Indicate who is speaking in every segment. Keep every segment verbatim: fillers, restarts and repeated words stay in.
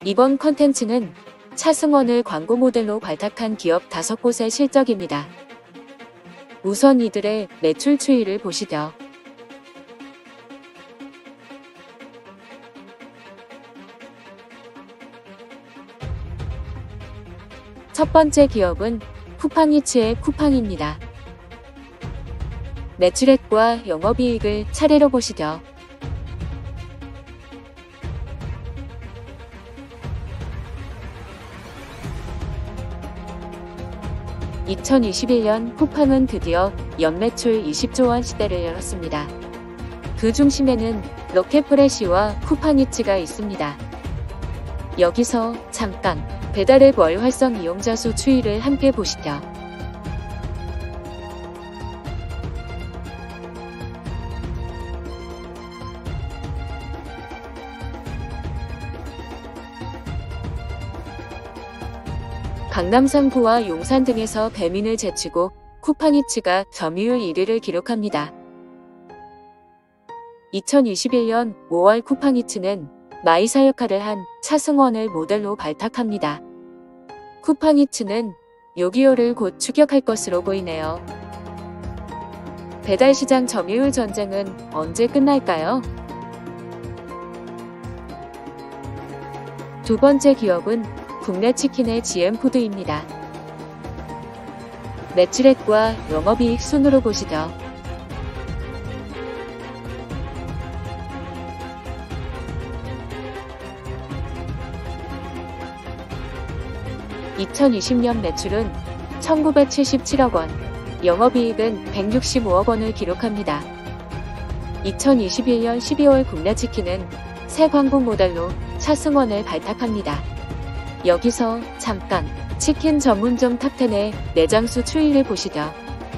Speaker 1: 이번 컨텐츠는 차승원을 광고 모델로 발탁한 기업 다섯 곳의 실적입니다. 우선 이들의 매출 추이를 보시죠. 첫 번째 기업은 쿠팡이츠의 쿠팡입니다. 매출액과 영업이익을 차례로 보시죠. 이천이십일 년 쿠팡은 드디어 연매출 이십조 원 시대를 열었습니다. 그 중심에는 로켓프레시와 쿠팡이츠가 있습니다. 여기서 잠깐 배달앱 월 활성 이용자 수 추이를 함께 보시죠. 강남 상구와 용산 등에서 배민을 제치고 쿠팡이츠가 점유율 일 위를 기록합니다. 이천이십일 년 오월 쿠팡이츠는 마이사 역할을 한 차승원을 모델로 발탁합니다. 쿠팡이츠는 요기요를 곧 추격할 것으로 보이네요. 배달시장 점유율 전쟁은 언제 끝날까요? 두 번째 기업은 국내 치킨의 지엠푸드입니다. 매출액과 영업이익 순으로 보시죠. 이천이십 년 매출은 천구백칠십칠억 원, 영업이익은 백육십오억 원을 기록합니다. 이천이십일 년 십이월 국내 치킨은 새 광고 모델로 차승원을 발탁합니다. 여기서 잠깐 치킨 전문점 탑텐의 매장수 추이를 보시죠.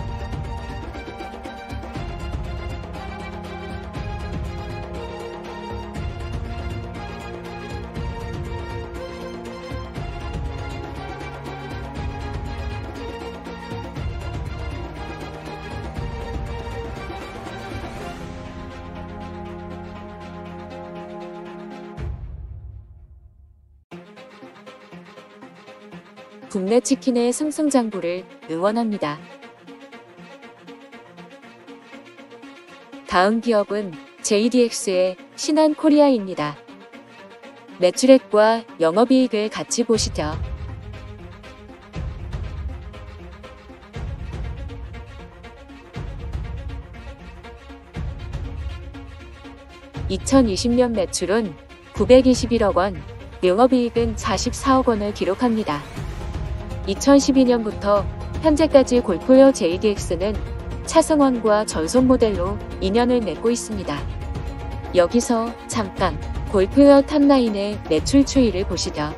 Speaker 1: 국내 치킨의 승승장구를 응원합니다. 다음 기업은 제이디엑스의 신한코리아입니다. 매출액과 영업이익을 같이 보시죠. 이천이십 년 매출은 구백이십일억 원, 영업이익은 사십사억 원을 기록합니다. 이천십이 년부터 현재까지 골프웨어 제이디엑스는 차승원과 전속 모델로 인연을 맺고 있습니다. 여기서 잠깐 골프웨어 탑라인의 매출 추이를 보시죠.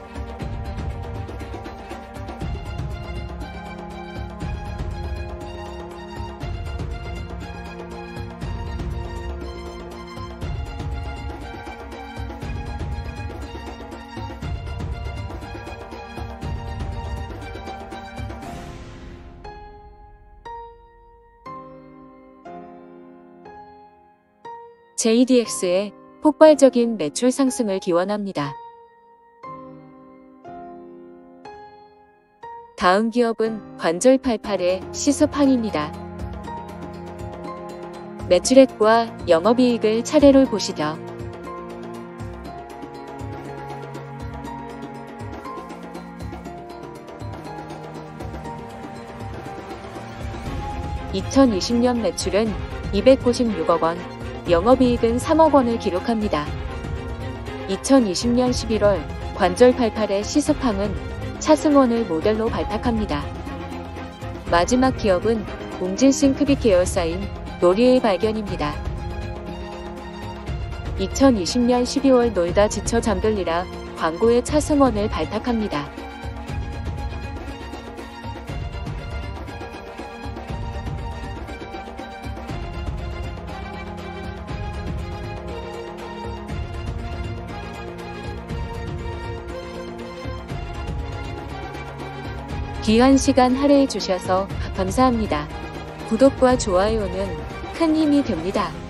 Speaker 1: 제이디엑스의 폭발적인 매출 상승을 기원합니다. 다음 기업은 관절팔팔의 시스팡입니다. 매출액과 영업이익을 차례로 보시죠. 이천이십 년 매출은 이백구십육억 원, 영업이익은 삼억 원을 기록합니다. 이천이십 년 십일월 관절팔팔의 시스팡은 차승원을 모델로 발탁합니다. 마지막 기업은 웅진 싱크비 계열사인 노리의 발견입니다. 이천이십 년 십이월 놀다 지쳐 잠들리라 광고에 차승원을 발탁합니다. 귀한 시간 할애해 주셔서 감사합니다. 구독과 좋아요는 큰 힘이 됩니다.